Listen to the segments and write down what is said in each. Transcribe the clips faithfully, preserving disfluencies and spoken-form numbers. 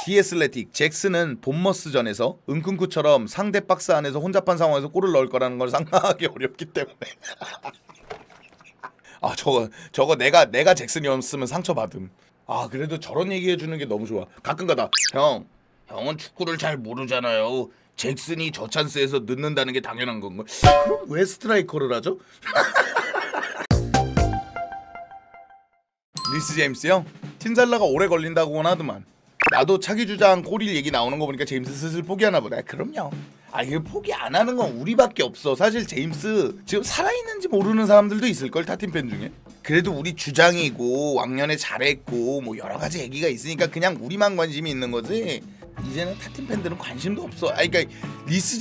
디애슬레틱 잭슨은 본머스전에서 은kun쿠처럼 상대 박스 안에서 혼잡한 상황에서 골을 넣을 거라는 걸 상상하기 어렵기 때문에 아 저거 저거 내가 내가 잭슨이었으면 상처받음. 아 그래도 저런 얘기해주는 게 너무 좋아. 가끔가다 형 형은 축구를 잘 모르잖아요. 잭슨이 저 찬스에서 넣는다는 게 당연한 건가? 그럼 왜 스트라이커를 하죠? 리스 제임스 형? 팀살라가 오래 걸린다고는 하더만. 나도 차기 주장 코릴 얘기 나오는 거 보니까 제임스 슬슬 포기하나 보다. 그럼요. 아 이거 포기 안 하는 건 우리밖에 없어. 사실 제임스 지금 살아있는지 모르는 사람들도 있을걸, 타팀 팬 중에. 그래도 우리 주장이고 왕년에 잘했고 뭐 여러 가지 얘기가 있으니까 그냥 우리만 관심이 있는 거지. 이제는 타팀 팬들은 관심도 없어. 아 그러니까 리스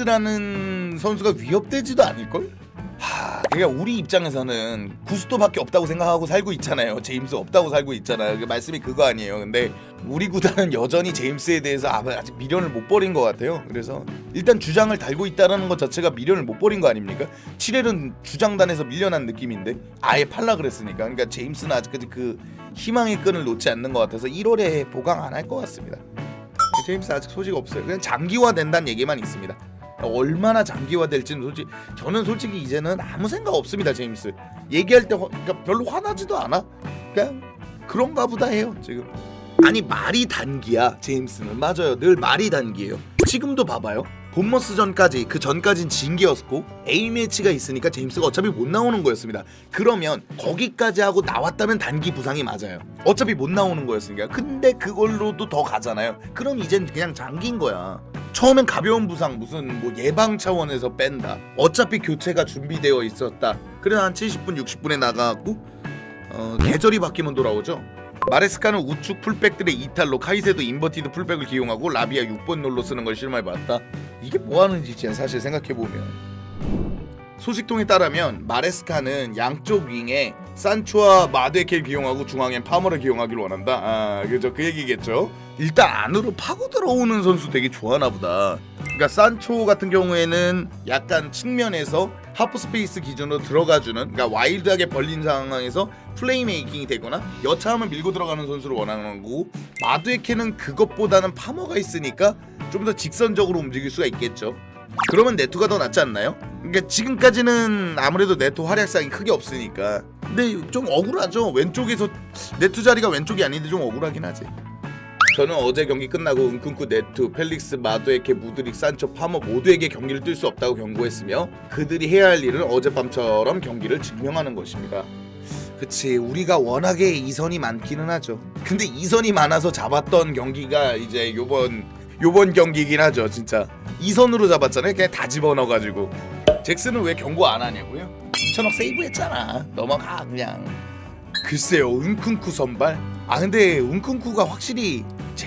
제임스라는 선수가 위협되지도 않을걸? 하, 그러니까 우리 입장에서는 구스토밖에 없다고 생각하고 살고 있잖아요. 제임스 없다고 살고 있잖아요. 그 말씀이 그거 아니에요. 근데 우리 구단은 여전히 제임스에 대해서 아직 미련을 못 버린 것 같아요. 그래서 일단 주장을 달고 있다는 것 자체가 미련을 못 버린 거 아닙니까? 칠 일은 주장단에서 밀려난 느낌인데 아예 팔라 그랬으니까. 그러니까 제임스는 아직까지 그 희망의 끈을 놓지 않는 것 같아서 일월에 보강 안 할 것 같습니다. 제임스 아직 소식 없어요. 그냥 장기화 된다는 얘기만 있습니다. 얼마나 장기화될지는 솔직히 저는 솔직히 이제는 아무 생각 없습니다. 제임스 얘기할 때 화, 그러니까 별로 화나지도 않아. 그냥 그런가 보다 해요 지금. 아니 말이 단기야 제임스는. 맞아요, 늘 말이 단기예요. 지금도 봐봐요. 본머스전까지 그 전까진 징계였고 A매치가 있으니까 제임스가 어차피 못 나오는 거였습니다. 그러면 거기까지 하고 나왔다면 단기 부상이 맞아요. 어차피 못 나오는 거였으니까. 근데 그걸로도 더 가잖아요. 그럼 이젠 그냥 장기인 거야. 처음엔 가벼운 부상 무슨 뭐 예방 차원에서 뺀다. 어차피 교체가 준비되어 있었다. 그래 한 칠십 분 육십 분에 나가갖고 어, 계절이 바뀌면 돌아오죠. 마레스카는 우측 풀백들의 이탈로 카이세도 인버티드 풀백을 기용하고 라비아 육 번 롤로 쓰는 걸 실험해봤다. 이게 뭐하는 짓이야 사실 생각해보면. 소식통에 따르면 마레스카는 양쪽 윙에 산초와 마드에케를 기용하고 중앙엔 파머를 기용하기를 원한다. 아 그죠, 그 얘기겠죠. 일단 안으로 파고 들어오는 선수 되게 좋아하나 보다. 그러니까 산초 같은 경우에는 약간 측면에서 하프 스페이스 기준으로 들어가주는, 그러니까 와일드하게 벌린 상황에서 플레이메이킹이 되거나 여차하면 밀고 들어가는 선수를 원하는 거고, 마드에케는 그것보다는 파머가 있으니까 좀 더 직선적으로 움직일 수가 있겠죠. 그러면 네토가 더 낫지 않나요? 그러니까 지금까지는 아무래도 네토 활약상이 크게 없으니까. 근데 좀 억울하죠. 왼쪽에서 네토 자리가 왼쪽이 아닌데 좀 억울하긴 하지. 저는 어제 경기 끝나고 은쿤쿠, 네토, 펠릭스, 마드에케, 무드릭, 산초, 파머 모두에게 경기를 뛸 수 없다고 경고했으며 그들이 해야 할 일은 어젯밤처럼 경기를 증명하는 것입니다. 그치, 우리가 워낙에 이선이 많기는 하죠. 근데 이선이 많아서 잡았던 경기가 이제 요번 요번 경기이긴 하죠. 진짜 이선으로 잡았잖아요. 그냥 다 집어넣어가지고. 잭슨은 왜 경고 안 하냐고요? 이천억 세이브했잖아. 넘어가 그냥. 글쎄요, 은쿤쿠 선발? 아 근데 은쿤쿠가 확실히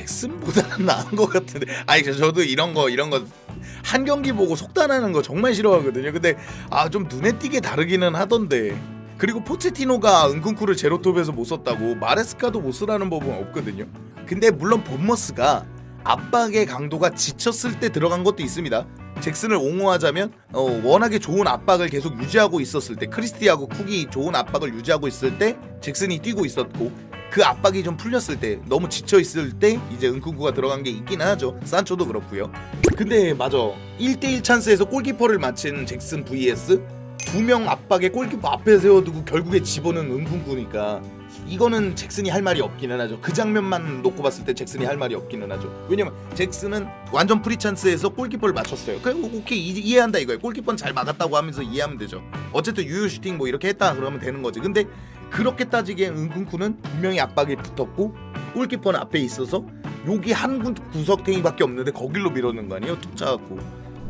잭슨보다는 나은 것 같은데. 아니 저도 이런 거 이런 거 한 경기 보고 속단하는 거 정말 싫어하거든요. 근데 아 좀 눈에 띄게 다르기는 하던데. 그리고 포체티노가 은쿤쿠를 제로톱에서 못 썼다고 마레스카도 못 쓰라는 법은 없거든요. 근데 물론 본머스가 압박의 강도가 지쳤을 때 들어간 것도 있습니다. 잭슨을 옹호하자면 어, 워낙에 좋은 압박을 계속 유지하고 있었을 때, 크리스티하고 쿡이 좋은 압박을 유지하고 있을 때 잭슨이 뛰고 있었고, 그 압박이 좀 풀렸을 때, 너무 지쳐있을 때 이제 은쿤쿠가 들어간 게 있긴 하죠. 산초도 그렇고요. 근데 맞아, 일 대 일 찬스에서 골키퍼를 맞힌 잭슨 vs 두 명 압박에 골키퍼 앞에 세워두고 결국에 집어넣은 은쿤쿠니까 이거는 잭슨이 할 말이 없기는 하죠. 그 장면만 놓고 봤을 때 잭슨이 할 말이 없기는 하죠. 왜냐면 잭슨은 완전 프리 찬스에서 골키퍼를 맞췄어요. 그래 오케이 이해한다 이거예요. 골키퍼는 잘 막았다고 하면서 이해하면 되죠. 어쨌든 유효 슈팅 뭐 이렇게 했다 그러면 되는 거지. 근데 그렇게 따지기엔 은쿤쿠는 분명히 압박에 붙었고 골키퍼는 앞에 있어서 여기 한 구석탱이밖에 없는데 거길로 밀어넣는 거 아니에요? 툭 차갖고.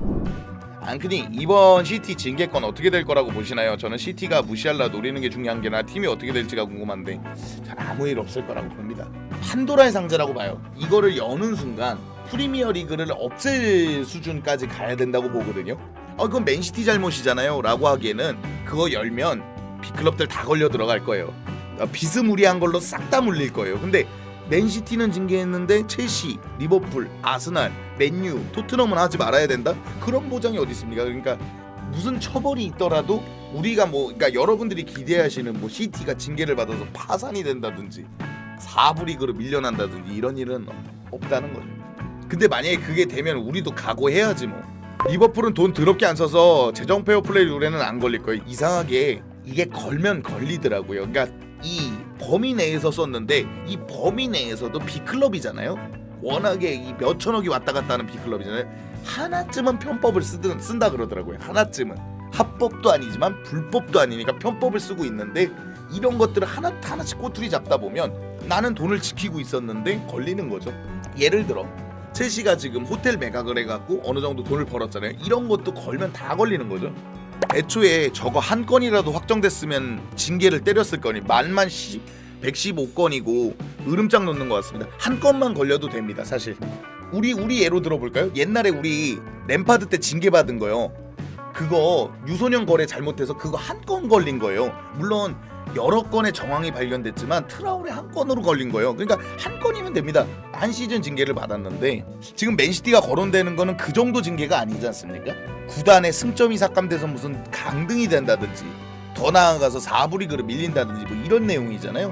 앙크니 이번 시티 징계권 어떻게 될 거라고 보시나요? 저는 시티가 무시할라 노리는 게 중요한 게 아니라 팀이 어떻게 될지가 궁금한데 전 아무 일 없을 거라고 봅니다. 판도라의 상자라고 봐요. 이거를 여는 순간 프리미어 리그를 없앨 수준까지 가야 된다고 보거든요. 어 그건 맨시티 잘못이잖아요 라고 하기에는 그거 열면 빅클럽들 다 걸려 들어갈 거예요. 비스무리한 걸로 싹 다 물릴 거예요. 근데 맨시티는 징계했는데 첼시, 리버풀, 아스날, 맨유, 토트넘은 하지 말아야 된다? 그런 보장이 어디 있습니까? 그러니까 무슨 처벌이 있더라도 우리가 뭐 그러니까 여러분들이 기대하시는 뭐 시티가 징계를 받아서 파산이 된다든지 사 부 리그로 밀려난다든지 이런 일은 없다는 거죠. 근데 만약에 그게 되면 우리도 각오해야지 뭐. 리버풀은 돈 더럽게 안 써서 재정 페어플레이 룰에는 안 걸릴 거예요. 이상하게 이게 걸면 걸리더라고요. 그러니까 이 범위 내에서 썼는데 이 범위 내에서도 B클럽이잖아요. 워낙에 이 몇천억이 왔다 갔다 하는 B클럽이잖아요. 하나쯤은 편법을 쓰든 쓴다 그러더라고요. 하나쯤은. 합법도 아니지만 불법도 아니니까 편법을 쓰고 있는데 이런 것들을 하나 하나씩 꼬투리 잡다 보면 나는 돈을 지키고 있었는데 걸리는 거죠. 예를 들어 첼시가 지금 호텔 매각을 해갖고 어느 정도 돈을 벌었잖아요. 이런 것도 걸면 다 걸리는 거죠. 애초에 저거 한 건이라도 확정됐으면 징계를 때렸을 거니 만만 백십오 건이고 으름장 놓는 것 같습니다. 한 건만 걸려도 됩니다. 사실 우리 우리 예로 들어볼까요? 옛날에 우리 램파드 때 징계 받은 거요. 그거 유소년 거래 잘못해서 그거 한 건 걸린 거예요. 물론 여러 건의 정황이 발견됐지만 트라우레 한 건으로 걸린 거예요. 그러니까 한 건이면 됩니다. 한 시즌 징계를 받았는데 지금 맨시티가 거론되는 거는 그 정도 징계가 아니지 않습니까? 구단의 승점이 삭감돼서 무슨 강등이 된다든지 더 나아가서 사 부 리그로 밀린다든지 뭐 이런 내용이잖아요.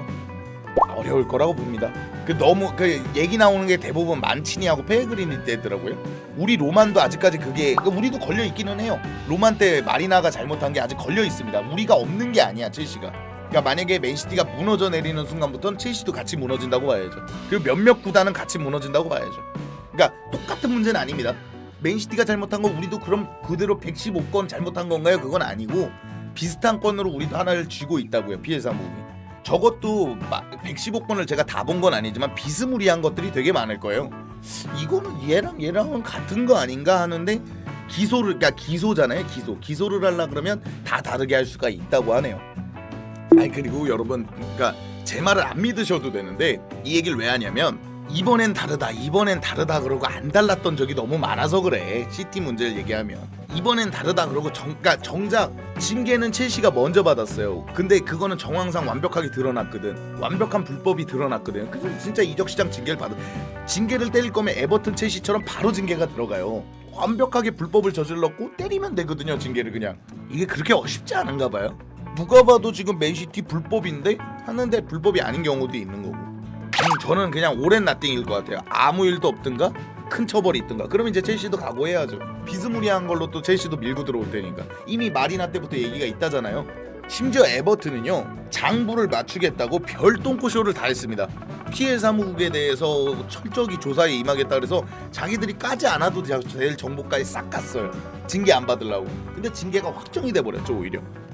어려울 거라고 봅니다. 그 너무 그 얘기 나오는 게 대부분 만치니하고 페그리니 때더라고요. 우리 로만도 아직까지 그게 그러니까 우리도 걸려 있기는 해요. 로만 때 마리나가 잘못한 게 아직 걸려 있습니다. 우리가 없는 게 아니야 첼시가. 그러니까 만약에 맨시티가 무너져 내리는 순간부터는 첼시도 같이 무너진다고 봐야죠. 그리고 몇몇 구단은 같이 무너진다고 봐야죠. 그러니까 똑같은 문제는 아닙니다. 맨시티가 잘못한 거 우리도 그럼 그대로 백십오 건 잘못한 건가요? 그건 아니고 비슷한 건으로 우리도 하나를 쥐고 있다고요. 피에사 무비. 저것도 백십오 건을 제가 다 본 건 아니지만 비스무리한 것들이 되게 많을 거예요. 이거는 얘랑 얘랑은 같은 거 아닌가 하는데 기소를 그러니까 기소잖아요. 기소. 기소를 하려 그러면 다 다르게 할 수가 있다고 하네요. 아니 그리고 여러분 그러니까 제 말을 안 믿으셔도 되는데 이 얘기를 왜 하냐면 이번엔 다르다 이번엔 다르다 그러고 안 달랐던 적이 너무 많아서 그래. 시티 문제를 얘기하면 이번엔 다르다 그러고 정, 그러니까 정작 징계는 첼시가 먼저 받았어요. 근데 그거는 정황상 완벽하게 드러났거든. 완벽한 불법이 드러났거든. 그래서 진짜 이적시장 징계를 받은 징계를 때릴 거면 에버튼 첼시처럼 바로 징계가 들어가요. 완벽하게 불법을 저질렀고 때리면 되거든요. 징계를 그냥. 이게 그렇게 어렵지 않은가 봐요. 누가 봐도 지금 맨시티 불법인데 하는데 불법이 아닌 경우도 있는 거고. 음, 저는 그냥 오랜 나띵일 것 같아요. 아무 일도 없든가 큰 처벌이 있든가 그러면 이제 첼시도 각오해야죠. 비스무리한 걸로 또 첼시도 밀고 들어올 테니까. 이미 마리나 때부터 얘기가 있다잖아요. 심지어 에버튼은요 장부를 맞추겠다고 별 똥꼬쇼를 다 했습니다. 피해 사무국에 대해서 철저히 조사에 임하겠다 그래서 자기들이 까지 않아도 될 정보까지 싹 깠어요. 징계 안 받으려고. 근데 징계가 확정이 돼버렸죠 오히려.